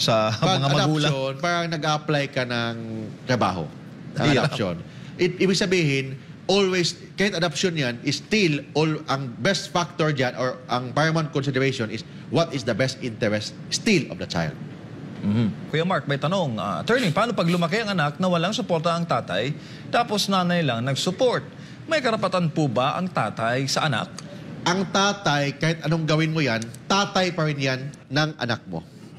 sa mga magulang. Adoption, parang nag-apply ka ng trabaho. Adoption. Ibig sabihin, always, kahit adoption yan, is still, ang best factor dyan, or ang paramount consideration is what is the best interest still of the child. Kuya Mark, may tanong. Attorney, paano pag lumaki ang anak na walang suporta ang tatay, tapos nanay lang nag-support? May karapatan po ba ang tatay sa anak? Ang tatay, kahit anong gawin mo yan, tatay pa rin yan ng anak mo.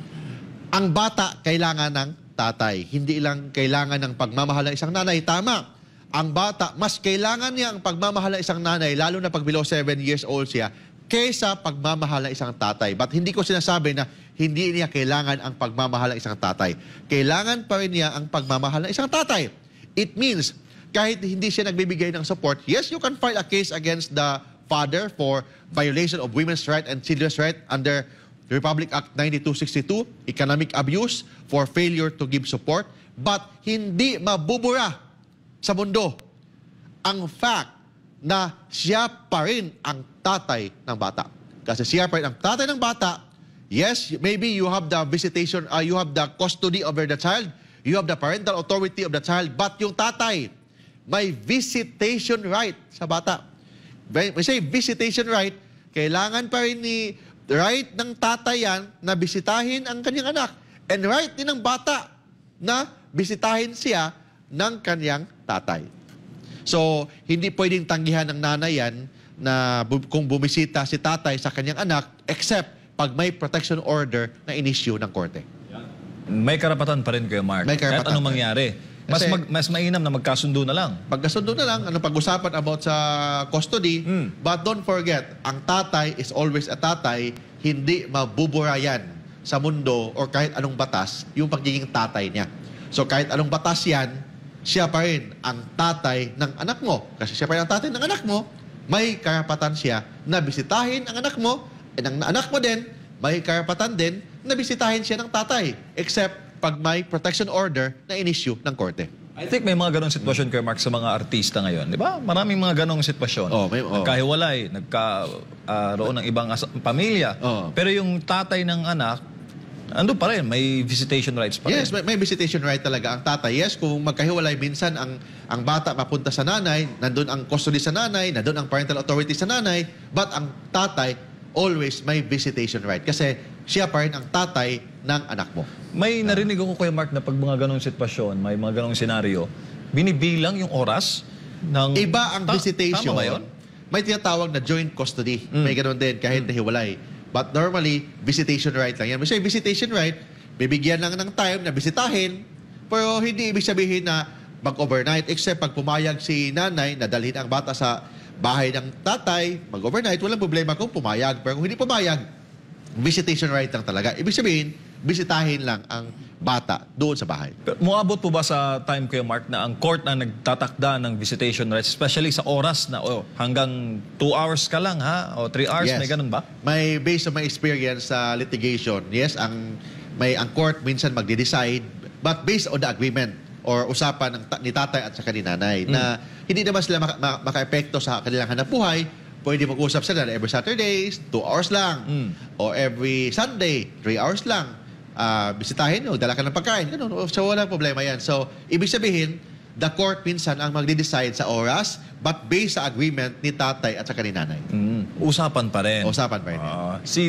Ang bata, kailangan ng tatay. Hindi lang kailangan ng pagmamahal ng isang nanay. Tama. Ang bata, mas kailangan niya ang pagmamahal ng isang nanay, lalo na pag below 7 years old siya, kaysa pagmamahal ng isang tatay. But hindi ko sinasabi na hindi niya kailangan ang pagmamahal ng isang tatay. Kailangan pa rin niya ang pagmamahal ng isang tatay. It means, kahit hindi siya nagbibigay ng support, yes, you can file a case against the father for violation of women's rights and children's rights under the Republic Act 9262, economic abuse for failure to give support, but hindi mabubura sa mundo ang fact na siya pa rin ang tatay ng bata. Kasi siya pa rin ang tatay ng bata. Yes, maybe you have the visitation, you have the custody over the child, you have the parental authority of the child, but yung tatay, may visitation right sa bata. When we say visitation right, kailangan pa rin right ng tatay yan na bisitahin ang kanyang anak. And right din ng bata na bisitahin siya ng kanyang tatay. So, hindi pwedeng tanggihan ng nanay yan na kung bumisita si tatay sa kanyang anak, except pag may protection order na inisyu ng korte. May karapatan pa rin kayo, Mark. May karapatan. Kahit anong mangyari. Mas mainam na magkasundo na lang. Pagkasundo na lang, pag-usapan about sa custody, but don't forget, ang tatay is always a tatay, hindi mabubura yan sa mundo or kahit anong batas, yung pagiging tatay niya. So kahit anong batas yan, siya pa rin ang tatay ng anak mo. Kasi siya pa rin ang tatay ng anak mo, may karapatan siya na bisitahin ang anak mo, at ang anak mo din, may karapatan din na bisitahin siya ng tatay. Except pag may protection order na inisyu ng korte. I think may mga ganong sitwasyon, Kuya Mark, sa mga artista ngayon. Di ba? Maraming mga ganong sitwasyon. Nagkahiwalay, nagkaroon ng ibang pamilya. Pero yung tatay ng anak, ando pa rin, may visitation rights pa rin. Yes, may visitation right talaga ang tatay. Yes, kung magkahiwalay, minsan ang bata mapunta sa nanay, nandun ang custody sa nanay, nandun ang parental authority sa nanay, but ang tatay, always may visitation right. Kasi siya pa rin ang tatay ng anak mo. May narinig ako, Kuya Mark, na pag mga ganong sitwasyon, may mga ganong senaryo, binibilang yung oras ng... Iba ang visitation. Tama ba yun? May tinatawag na joint custody. May ganon din kahit nahiwalay. But normally, visitation right lang yan. Kasi visitation right, bibigyan lang ng time na bisitahin, pero hindi ibig sabihin na mag-overnight, except pag pumayag si nanay na dalhin ang bata sa bahay ng tatay, mag-overnight, walang problema kung pumayag. Pero kung hindi pumayag, visitation right lang talaga. Ibig sabihin, bisitahin lang ang bata doon sa bahay. Pero muabot po ba sa time, Kuya Mark, na ang court na nagtatakda ng visitation rights, especially sa oras na hanggang 2 hours ka lang, ha? O 3 hours, Yes. may ganun ba? May based on my experience sa litigation, yes, ang court minsan magde-decide, but based on the agreement or usapan ni tatay at saka ni nanay na hindi naman sila maka-epekto sa kanilang hanapbuhay. Pwede mag-usap sila na every Saturdays, 2 hours lang. O every Sunday, 3 hours lang. Bisitahin nyo, dala ka ng pagkain. Ganun. So, walang problema yan. So, ibig sabihin, the court minsan ang magde-decide sa oras, but based sa agreement ni tatay at saka ni nanay. Usapan pa rin. Usapan pa rin. Si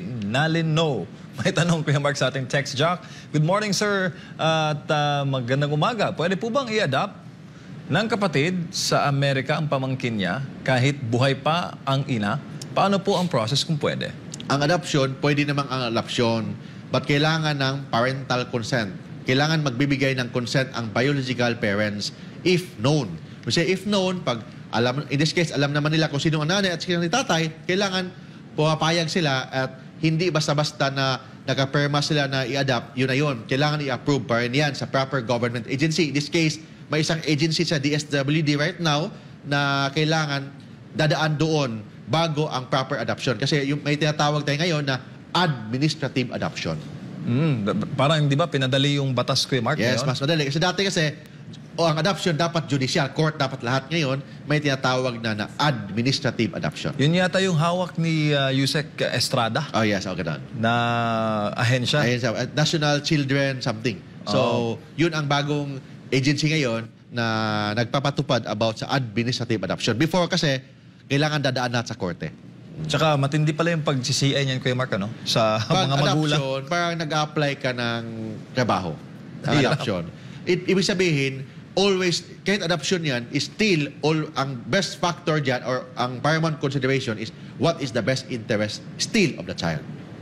Nalino, may tanong, Kuya Mark, sa ating text jock. Good morning, sir. At magandang umaga. Pwede po bang i-adapt ng kapatid sa Amerika ang pamangkin niya kahit buhay pa ang ina? Paano po ang process kung pwede? Ang adoption, pwede namang ang adoption, but kailangan ng parental consent. Kailangan magbibigay ng consent ang biological parents if known. Kasi if known, pag in this case, alam naman nila kung sino ang nanay at sino ang tatay, kailangan pumapayag sila at hindi basta-basta na nakaperma sila na i-adopt, yun na yun. Kailangan i-approve pa rin yan sa proper government agency. In this case, may isang agency sa DSWD right now na kailangan dadaan doon bago ang proper adoption. Kasi may tinatawag tayo ngayon na administrative adoption. Parang, di ba, pinadali yung batas, Kuya Mark? Yes, mas madali. Kasi dati kasi, o ang adoption dapat judicial, court dapat lahat ngayon, may tinatawag na administrative adoption. Yun yata yung hawak ni Yusek Estrada Oh yes, okay doon. na ahensya. Ayun, National Children something. So, yun ang bagong agency ngayon na nagpapatupad about sa administrative adoption. Before kasi, kailangan dadaan natin sa korte. Tsaka matindi pala yung pag-CCI niyan, Kuya Mark, ano? Sa Pag mga magulang. adoption, parang nag-apply ka ng trabaho. Ng Hirap. adoption. Ibig sabihin, always, kahit adoption yan, is still, ang best factor dyan, or ang paramount consideration is what is the best interest still of the child.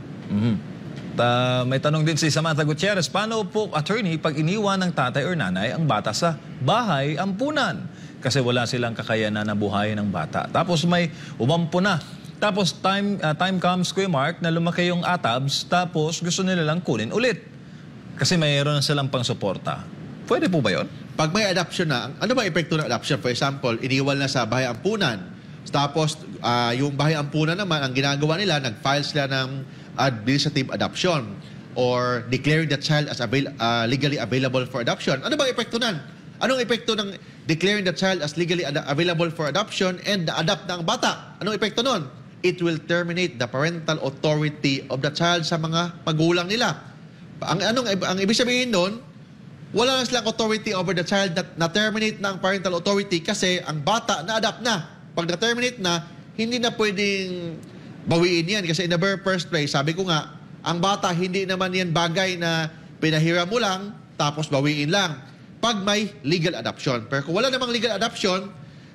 May tanong din si Samantha Gutierrez, paano po, attorney, pag iniwan ng tatay or nanay ang bata sa bahay ampunan? Kasi wala silang kakayanan na buhayin ng bata. Tapos may umampo na. Tapos time comes, Kuya Mark, na lumaki yung atabs, tapos gusto nila lang kunin ulit. Kasi mayroon na silang pang-suporta. Pwede po ba yun? Pag may adoption na, ano ba epekto ng adoption? For example, iniwan na sa bahay ampunan. Tapos, yung bahay ampunan naman, ang ginagawa nila, nag-file sila ng administrative adoption or declaring the child as legally available for adoption. Ano bang epekto nan? Anong epekto ng declaring the child as legally available for adoption and adopt na ang bata? Anong epekto nun? It will terminate the parental authority of the child sa mga magulang nila. Ang ibig sabihin nun, wala na silang authority over the child, na-terminate na ang parental authority kasi ang bata na-adapt na. Pag na-terminate na, hindi na pwedeng bawiin yan. Kasi in the very first place, sabi ko nga, ang bata hindi naman yan bagay na pinahiram mo lang, tapos bawiin lang. Pag may legal adoption. Pero kung wala namang legal adoption,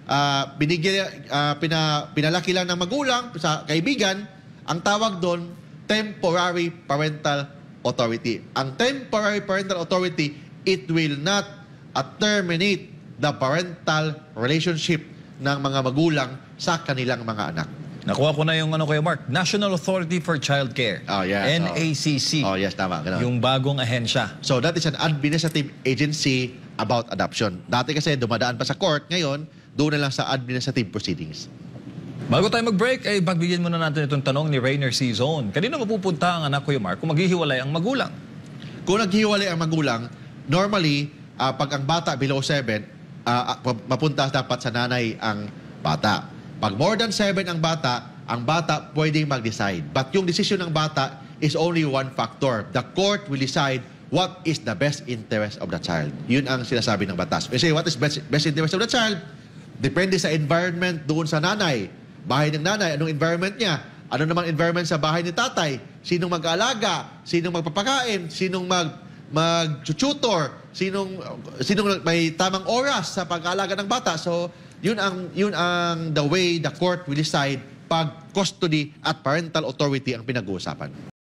pinalaki lang ng magulang sa kaibigan, ang tawag doon, temporary parental authority. Ang temporary parental authority, it will not terminate the parental relationship ng mga magulang sa kanilang mga anak. Nakuha ko na yung Kuya Mark, National Authority for Child Care. Oh, yes. NACC. Oh, yes, tama. Ganun. Yung bagong ahensya. So, that is an administrative agency about adoption. Dati kasi dumadaan pa sa court, ngayon, doon na lang sa administrative proceedings. Bago tayo mag-break, ay pagbigyan muna natin itong tanong ni Rainer C. Zone. Kanina mapupunta ang anak, Kuya Mark, kung maghihiwalay ang magulang? Kung naghiwalay ang magulang, normally, pag ang bata below 7, mapunta dapat sa nanay ang bata. Pag more than 7 ang bata pwedeng mag-decide. But yung decision ng bata is only one factor. The court will decide what is the best interest of the child. Yun ang sinasabi ng batas. Kasi what is best interest of the child? Depende sa environment doon sa nanay. Bahay ng nanay, anong environment niya? Ano namang environment sa bahay ni tatay? Sinong mag-aalaga? Sinong magpapakain? Sinong mag-tutor? Sinong may tamang oras sa pag-aalaga ng bata? So, yun ang the way the court will decide pag custody at parental authority ang pinag-uusapan.